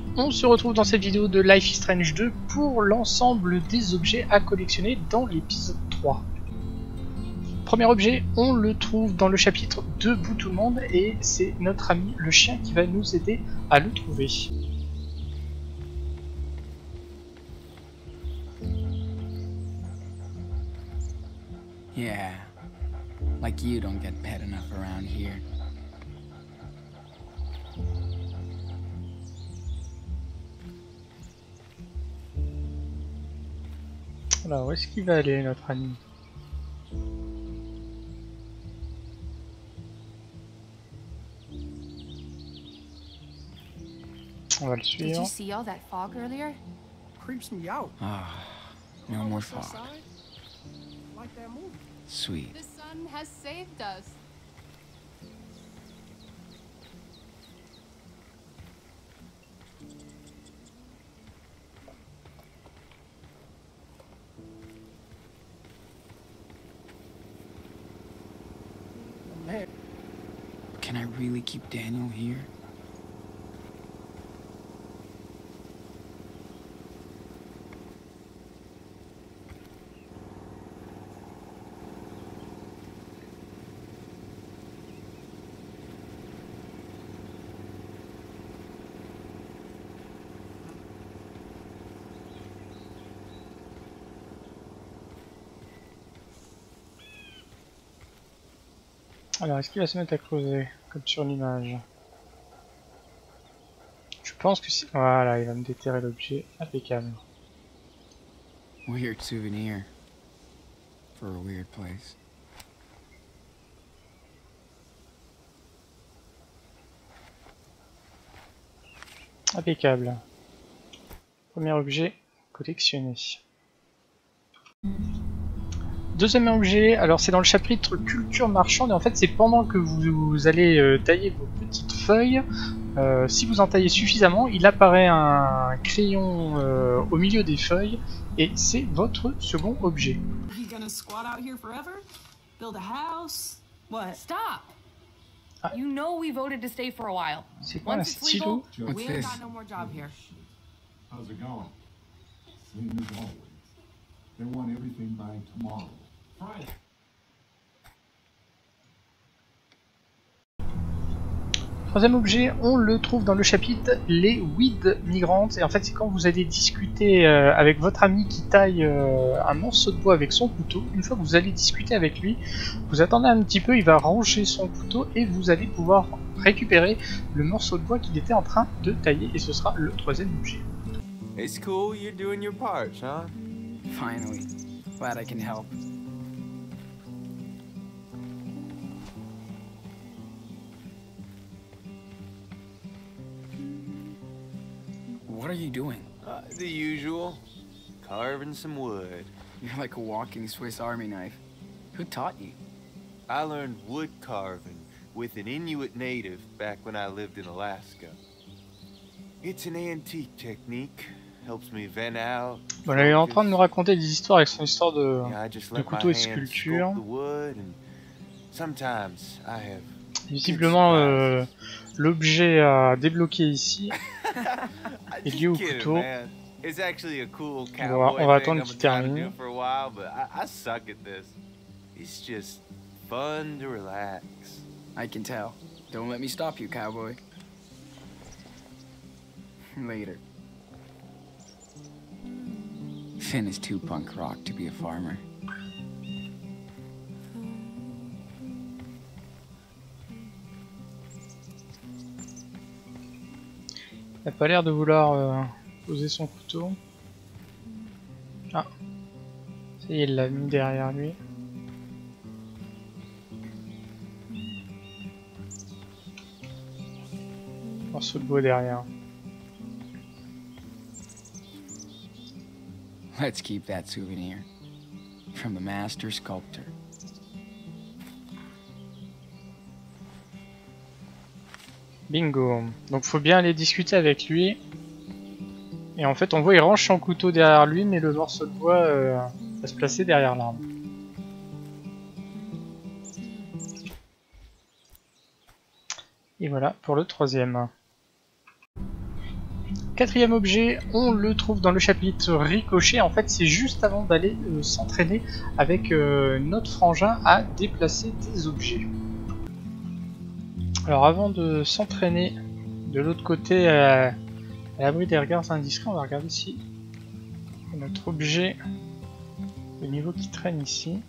On se retrouve dans cette vidéo de Life is Strange 2 pour l'ensemble des objets à collectionner dans l'épisode 3. Premier objet, on le trouve dans le chapitre Debout tout le monde et c'est notre ami le chien qui va nous aider à le trouver. Yeah, like you don't get pet enough around here. Alors, où est-ce qu'il va aller notre ami? On va le suivre. Did you see all that fog earlier? Creeps me out. Ah, no more fog. Outside, like that movie. Sweet. The sun has saved us. Man, Can I really keep Daniel here? Alors, est-ce qu'il va se mettre à creuser, comme sur l'image? Je pense que si... Voilà, il va me déterrer l'objet. Impeccable. Weird souvenir. For a weird place. Impeccable. Premier objet collectionné. Deuxième objet, alors c'est dans le chapitre culture marchande et en fait c'est pendant que vous allez tailler vos petites feuilles, si vous en taillez suffisamment, il apparaît un crayon au milieu des feuilles et c'est votre second objet. You gonna squat out here forever? Build a house? What? Stop! Ah. You know we voted to stay for a while. C'est quoi un Once it's stylo? legal, What's We ain't this? got no more job here. How's it going? Same as always. They want everything by tomorrow. Friday. Troisième objet, on le trouve dans le chapitre Les weed migrantes et en fait c'est quand vous allez discuter avec votre ami qui taille un morceau de bois avec son couteau. Une fois que vous allez discuter avec lui, vous attendez un petit peu, il va ranger son couteau et vous allez pouvoir récupérer le morceau de bois qu'il était en train de tailler et ce sera le troisième objet. It's cool, you're doing your part, huh? Finally. Glad I can help. What are you doing? The usual. Carving some wood. You're like a walking Swiss Army knife. Who taught you? I learned wood carving with an Inuit native back when I lived in Alaska. It's an antique technique. Helps me vent out. Voilà, il est en train de nous raconter des histoires avec son histoire de Yeah, I just de let my couteau et hands sculpture. sculpt the wood, and sometimes I have Visiblement l'objet à débloquer ici I est just lié au kidding, couteau. man. It's actually a cool On cowboy va thing attendre I've qu'il been trying to termine. do for a while, but I suck at this. It's just fun to relax. I can tell. Don't let me stop you, cowboy. Later. Finn is too punk rock to be a farmer. Il n'a pas l'air de vouloir poser son couteau. Ah, ça y est, il l'a mis derrière lui. Morceau de bois derrière. Let's keep that souvenir. From the master sculptor. Bingo. Donc faut bien aller discuter avec lui. Et en fait on voit il range son couteau derrière lui mais le morceau de bois va se placer derrière l'arme. Et voilà pour le troisième. quatrième objet, on le trouve dans le chapitre Ricochet. En fait, c'est juste avant d'aller s'entraîner avec notre frangin à déplacer des objets. Alors avant de s'entraîner de l'autre côté à l'abri des regards indiscrets, on va regarder si notre objet, le niveau qui traîne ici.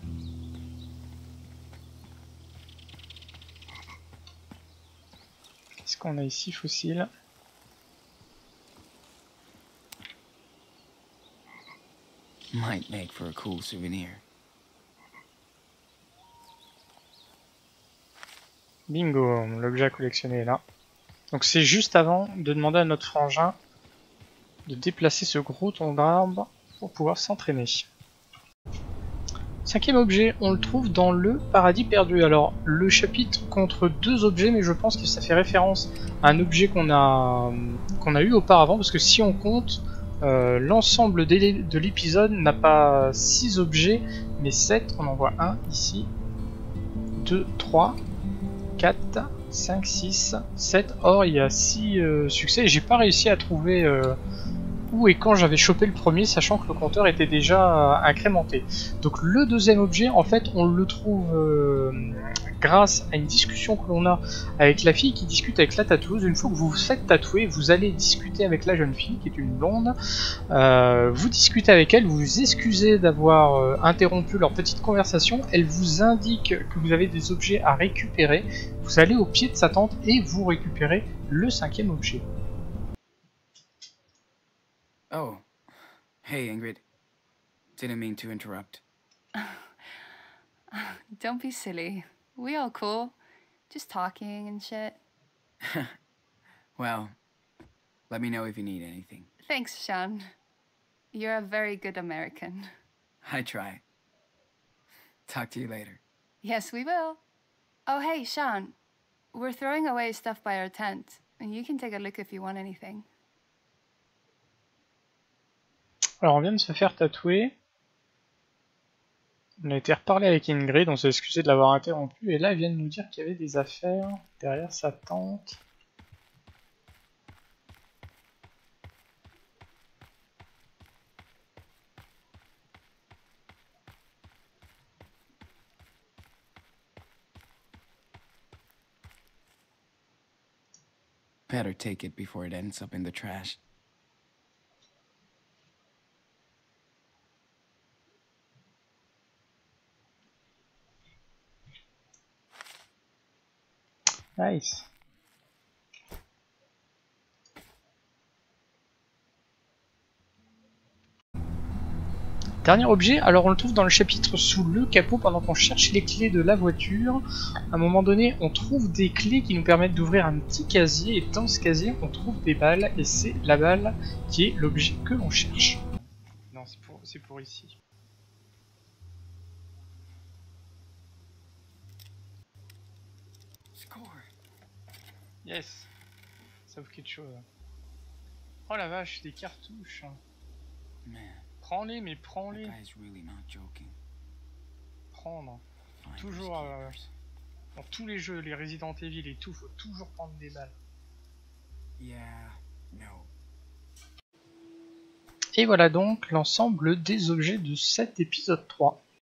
Qu'est-ce qu'on a ici, fossile? Might make for a cool souvenir. Bingo, l'objet à collectionner est là. Donc c'est juste avant de demander à notre frangin de déplacer ce gros tronc d'arbre pour pouvoir s'entraîner. Cinquième objet, on le trouve dans le paradis perdu. Alors le chapitre contre deux objets, mais je pense que ça fait référence à un objet qu'on a eu auparavant, parce que si on compte, l'ensemble de l'épisode n'a pas 6 objets, mais 7. On en voit un ici, 2, 3, 4, 5, 6, 7. Or il y a 6 succès et j'ai pas réussi à trouver où et quand j'avais chopé le premier, sachant que le compteur était déjà incrémenté. Donc le deuxième objet, en fait, on le trouve grâce à une discussion que l'on a avec la fille qui discute avec la tatoueuse. Une fois que vous vous faites tatouer, vous allez discuter avec la jeune fille qui est une blonde. Vous discutez avec elle, vous vous excusez d'avoir interrompu leur petite conversation. Elle vous indique que vous avez des objets à récupérer. Vous allez au pied de sa tente et vous récupérez le cinquième objet. Oh. Hey, Ingrid. Didn't mean to interrupt. Don't be silly. We all cool. Just talking and shit. Well, let me know if you need anything. Thanks, Sean. You're a very good American. I try. Talk to you later. Yes, we will. Oh, hey, Sean. We're throwing away stuff by our tent, and you can take a look if you want anything. Alors on vient de se faire tatouer. On a été reparler avec Ingrid, on s'est excusé de l'avoir interrompu, et là elle vient de nous dire qu'il y avait des affaires derrière sa tente. Better take it before it ends up in the trash. Nice. Dernier objet, alors on le trouve dans le chapitre sous le capot pendant qu'on cherche les clés de la voiture. À un moment donné, on trouve des clés qui nous permettent d'ouvrir un petit casier, et dans ce casier, on trouve des balles, et c'est la balle qui est l'objet que l'on cherche. Non, c'est pour ici. Yes, ça ouvre quelque chose. Oh la vache, des cartouches. Man, Prends-les, mais that prends-les. guy's really not joking. Prendre. Finders Toujours keepers. dans tous les jeux, les Resident Evil et tout, faut toujours prendre des balles. Yeah, no. Et voilà donc l'ensemble des objets de cet épisode 3.